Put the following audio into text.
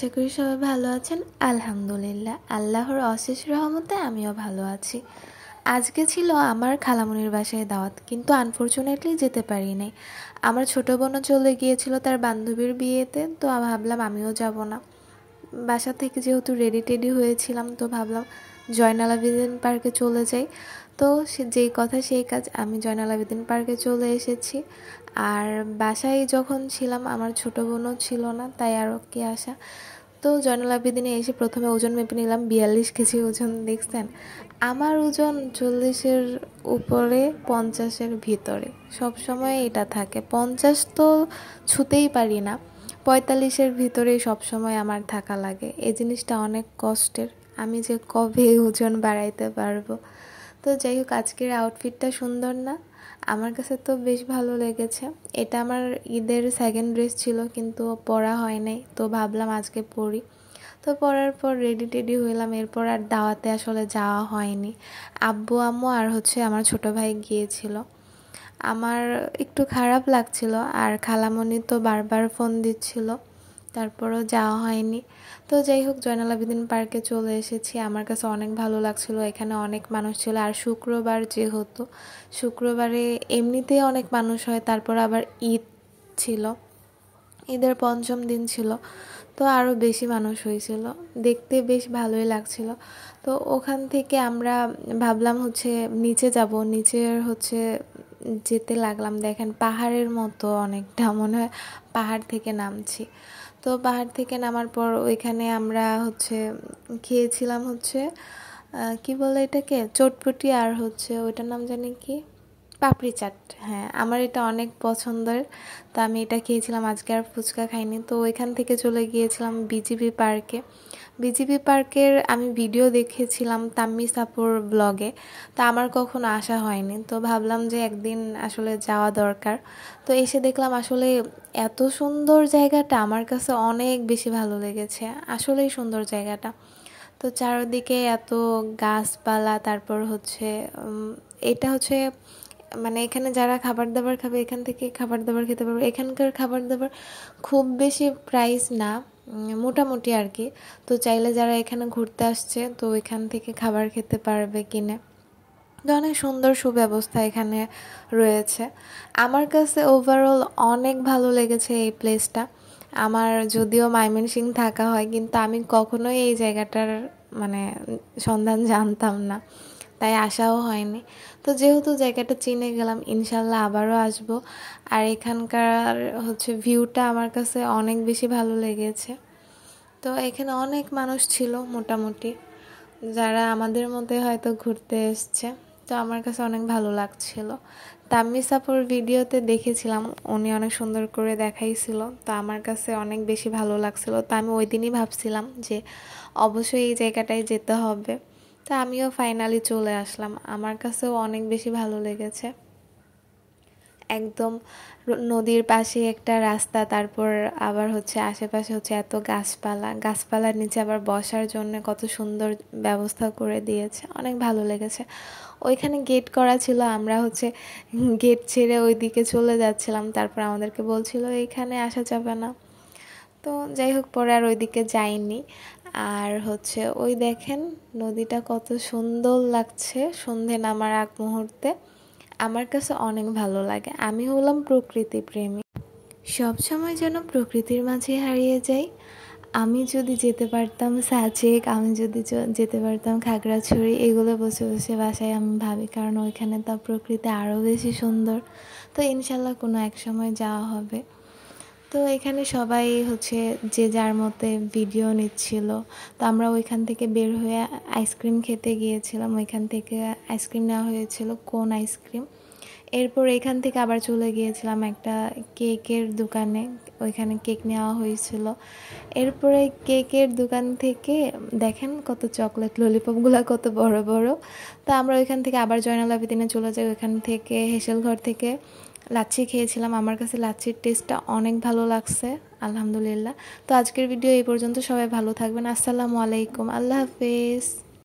আশা করি সবাই ভালো আছেন। আলহামদুলিল্লাহ, আল্লাহর অশেষ রহমতে আমিও ভালো আছি। আজকে ছিল আমার খালামণির বাসায় দাওয়াত, কিন্তু আনফরচুনেটলি যেতে পারি নাই। আমার ছোটো বোনও চলে গিয়েছিল তার বান্ধবীর বিয়েতে, তো ভাবলাম আমিও যাব না। বাসা থেকে যেহেতু রেডি টেডি হয়েছিলাম, তো ভাবলাম জয়নাল আবেদিন পার্কে চলে যাই। তো যেই কথা সেই কাজ, আমি জয়নাল আবেদিন পার্কে চলে এসেছি। আর বাসায় যখন ছিলাম আমার ছোটো বোনও ছিল না, তাই আরও কি আসা। তো জয়নাল আবেদিনে এসে প্রথমে ওজন মেপে নিলাম, 42 কেজি ওজন। দেখছেন, আমার ওজন 40-এর উপরে, 50-এর ভিতরে সবসময় এটা থাকে। 50 তো ছুতেই পারি না, 45-এর ভিতরেই সবসময় আমার থাকা লাগে। এই জিনিসটা অনেক কষ্টের, আমি যে কবে ওজন বাড়াইতে পারবো। তো যাই হোক, আজকের আউটফিটটা সুন্দর না? আমার কাছে তো বেশ ভালো লেগেছে। এটা আমার ঈদের সেকেন্ড ড্রেস ছিল, কিন্তু পরা হয় নাই, তো ভাবলাম আজকে পরি। তো পরার পর রেডি টেডি হইলাম। এরপর আর দাওয়াতে আসলে যাওয়া হয়নি। আব্বু আম্মু আর আমার ছোট ভাই গিয়েছিল। আমার একটু খারাপ লাগছিল, আর খালামণি তো বারবার ফোন দিচ্ছিল, তারপরও যাওয়া হয়নি। তো যাই হোক, জয়নাল আবেদিন পার্কে চলে এসেছি। আমার কাছে অনেক ভালো লাগছিল, এখানে অনেক মানুষ ছিল। আর শুক্রবার যেহেতু, শুক্রবারে এমনিতেই অনেক মানুষ হয়, তারপর আবার ঈদ ছিল, ঈদের পঞ্চম দিন ছিল, তো আরও বেশি মানুষ হয়েছিল। দেখতে বেশ ভালোই লাগছিল। তো ওখান থেকে আমরা ভাবলাম নিচে যাব। নিচের যেতে লাগলাম, দেখেন পাহাড়ের মতো অনেকটা, মনে হয় পাহাড় থেকে নামছি। তো পাহাড় থেকে নামার পর ওইখানে আমরা খেয়েছিলাম কি বলে এটাকে, চটপটি, আর ওইটার নাম জানি কি, পাপড়ি চাট। হ্যাঁ, আমার এটা অনেক পছন্দের, তো আমি এটা খেয়েছিলাম। আজকে আর ফুচকা খাইনি। তো ওইখান থেকে চলে গিয়েছিলাম বিজিবি পার্কে। বিজিবি পার্কের আমি ভিডিও দেখেছিলাম তাম্মিস আপুর ব্লগে, তো আমার কখনো আসা হয়নি। তো ভাবলাম যে একদিন আসলে যাওয়া দরকার। তো এসে দেখলাম আসলে এত সুন্দর জায়গাটা, আমার কাছে অনেক বেশি ভালো লেগেছে। আসলেই সুন্দর জায়গাটা। তো চারদিকে এত গাছপালা, তারপর এটা মানে এখানে যারা খাবার দাবার খাবে এখান থেকে খাবার দাবার খেতে পারবে। এখানকার খাবার দাবার খুব বেশি প্রাইস না, মোটামুটি আর কি। তো চাইলে যারা এখানে ঘুরতে আসছে, তো এখান থেকে খাবার খেতে পারবে কিনে। তো অনেক সুন্দর সুব্যবস্থা এখানে রয়েছে। আমার কাছে ওভারঅল অনেক ভালো লেগেছে এই প্লেসটা। আমার যদিও ময়মনসিংহ থাকা হয়, কিন্তু আমি কখনোই এই জায়গাটার মানে সন্ধান জানতাম না, তাই আসাও হয়নি। তো যেহেতু জায়গাটা চিনে গেলাম, ইনশাল্লাহ আবারও আসব। আর এখানকার ভিউটা আমার কাছে অনেক বেশি ভালো লেগেছে। তো এখানে অনেক মানুষ ছিল মোটামুটি, যারা আমাদের মধ্যে হয়তো ঘুরতে এসছে। তো আমার কাছে অনেক ভালো লাগছিল। তাম্মিস আপুর ভিডিওতে দেখেছিলাম, উনি অনেক সুন্দর করে দেখাইছিল, তো আমার কাছে অনেক বেশি ভালো লাগছিল। তো আমি ওই দিনই ভাবছিলাম যে অবশ্যই এই জায়গাটায় যেতে হবে। তো আমিও ফাইনালি চলে আসলাম। আমার কাছেও অনেক বেশি ভালো লেগেছে। একদম নদীর পাশে একটা রাস্তা, তারপর আবার আশেপাশে এত গাছপালা, গাছপালার নিচে আবার বসার জন্য কত সুন্দর ব্যবস্থা করে দিয়েছে, অনেক ভালো লেগেছে। ওইখানে গেট করা ছিল, আমরা গেট ছেড়ে ওইদিকে চলে যাচ্ছিলাম, তারপর আমাদেরকে বলছিল এইখানে আসা যাবে না। তো যাই হোক, পরে আর ওইদিকে যাইনি। আর ওই দেখেন নদীটা কত সুন্দর লাগছে সন্ধে নামার আগ মুহূর্তে। আমার কাছে অনেক ভালো লাগে। আমি হলাম প্রকৃতি প্রেমী, সবসময় যেন প্রকৃতির মাঝে হারিয়ে যাই। আমি যদি যেতে পারতাম সাজেক, আমি যদি যেতে পারতাম খাগড়াছড়ি, এগুলো বসে বসে বাসায় আমি ভাবি, কারণ ওইখানে তো প্রকৃতি আরও বেশি সুন্দর। তো ইনশাল্লাহ কোনো এক সময় যাওয়া হবে। তো এখানে সবাই যে যার মতে ভিডিও নিচ্ছিল। তো আমরা ওইখান থেকে বের হয়ে আইসক্রিম খেতে গিয়েছিলাম। ওইখান থেকে আইসক্রিম নেওয়া হয়েছিল, কোন আইসক্রিম। এরপর এখান থেকে আবার চলে গিয়েছিলাম একটা কেকের দোকানে, ওইখানে কেক নেওয়া হয়েছিল। এরপরে কেকের দোকান থেকে দেখেন কত চকলেট, ললিপপগুলো কত বড় বড়। তো আমরা ওইখান থেকে আবার জয়নাল আবেদিনে চলে যাই। ওইখান থেকে হেসেলঘর থেকে লাচ্ছি খেয়েছিলাম। আমার কাছে লাচ্ছির টেস্টটা অনেক ভালো লাগছে, আলহামদুলিল্লাহ। তো আজকের ভিডিও এই পর্যন্ত। সবাই ভালো থাকবেন। আসসালামু আলাইকুম, আল্লাহ হাফেজ।